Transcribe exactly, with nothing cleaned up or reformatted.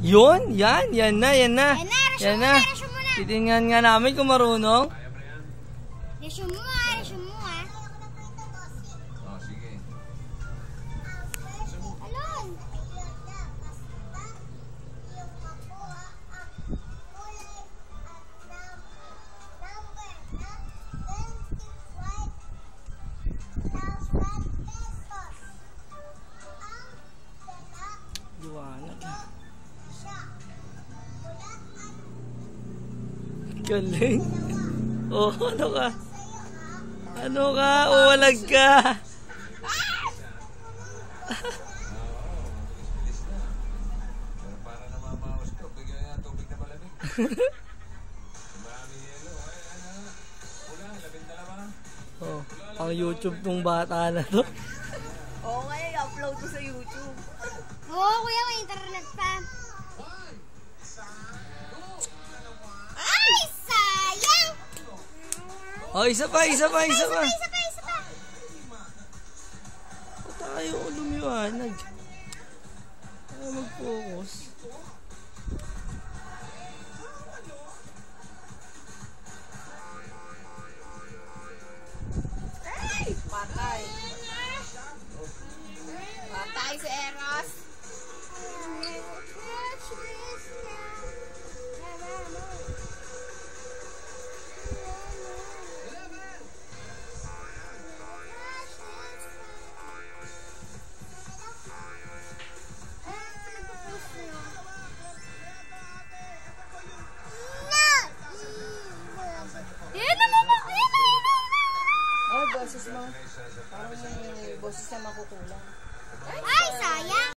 Yun, yan, yan na, yan na. Yan na, resume Yan muna, na. resume muna. Titingnan nga namin kung marunong. Resume mo ah, resume mo ah. Oh, sige. Alon. Liwanag. Galing. Oh, ano ka? Ano ka? Uwalag ka. Para namamawas ko, bigyan niya tubig na malamig. Maraming yelo. Ay, ano? Ulang, labing dalawa. Oh, ang YouTube tong bata na to. Oo nga, i-upload ko sa YouTube. Oo, kuya, may internet pa. Ay, sayang! Oh, isa pa, isa pa, isa pa. Isa pa, isa pa. Ba't tayo lumiwanag? Tayo mag-focus. Ay! Patay. Patay si Eros. Yan na, mama! Yan na, yan na! Oh, boses mo. Parang may boses na makukulang.